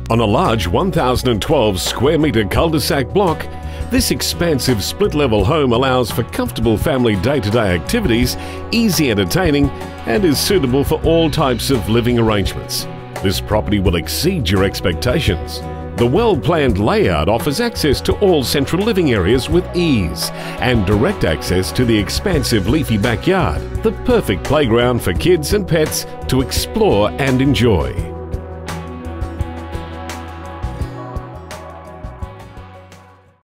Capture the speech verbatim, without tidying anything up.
On a large one thousand twelve square metre cul-de-sac block, this expansive split-level home allows for comfortable family day-to-day activities, easy entertaining, and is suitable for all types of living arrangements. This property will exceed your expectations. The well-planned layout offers access to all central living areas with ease and direct access to the expansive leafy backyard, the perfect playground for kids and pets to explore and enjoy.